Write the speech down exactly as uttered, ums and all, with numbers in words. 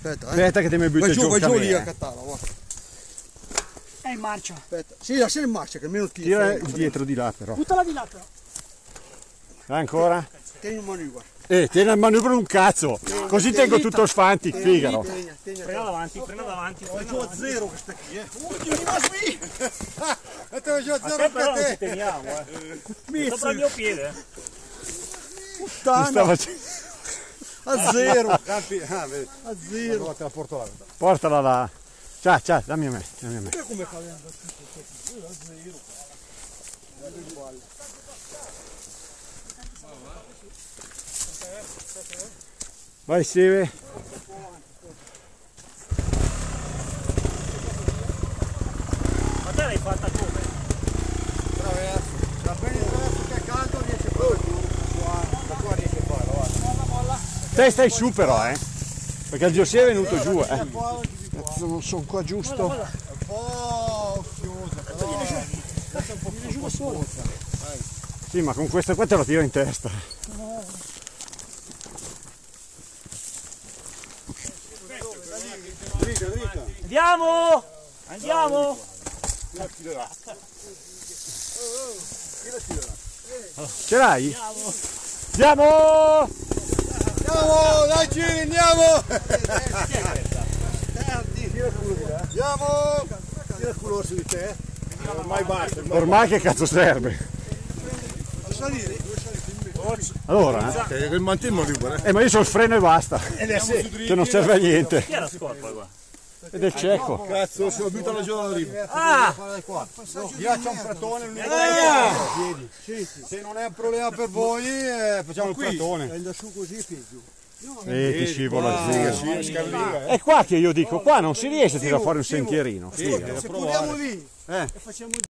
Aspetta, eh. Aspetta che ti mi butto vai giù. giù, vai giù lì eh. a cattarla, guarda. È in marcia. Aspetta. Sì, lascia in marcia che almeno tira. Tira il dietro di là però. Buttala di là però. Dai ancora? Tieni il manubrio. Eh, tieni il manubrio un cazzo. Tieni, Così tieni, tengo tutto sfanti, figaro. Tieni, tieni, Prenda davanti, prenda davanti. vai giù a zero questa qui, eh. Oddio, mi va qui. E te giù a zero Aspetta, però non anche ci te. teniamo, eh. Sopra il mio piede. Mi Puttana. stava... A zero. Campi... Ah, vedi. A zero. Allora te la porto là. Portala là. Ciao, ciao, dammi a me. Dammi a me. Guarda come fa vedendo tutto. A zero. Vai Steve. Ma te l'hai fatta come? Traverso. Da bene traverso che è caldo riesce a fare giù. Da qua riesce a farlo, guarda. Molla, molla. Te stai su però, eh. Perché il Giosè è venuto giù, eh. Cazzo, non sono qua giusto. È un po' offiosa, però. Questa è un po' più spozza. Sì, ma con questa qua te la tiro in testa. Dritta, dritta. Andiamo! Andiamo! Ce l'hai? Andiamo! Andiamo, dai Gini, andiamo! Andiamo! Tira il culo su di te. Ormai basta. Ormai che cazzo serve? Salire? Allora, Che il mantello libero. eh, ma io sono il freno e basta. Che non serve a niente. Chi è la scorpa qua? Ed è cieco. Cazzo, si buttano giù dalla riva. Ah! Io c'ho un pratone, se non è un problema per voi, eh, facciamo il pratone. Prendo su così e giù. E ti scivola giù. Scarriga, È qua che io dico, qua non si riesce a tirare fuori un sentierino. Se proviamo lì Eh. e facciamo